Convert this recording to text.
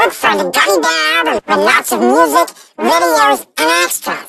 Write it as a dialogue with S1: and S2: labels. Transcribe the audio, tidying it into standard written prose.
S1: Look for the Gummy Bear with lots of music, videos, and extras.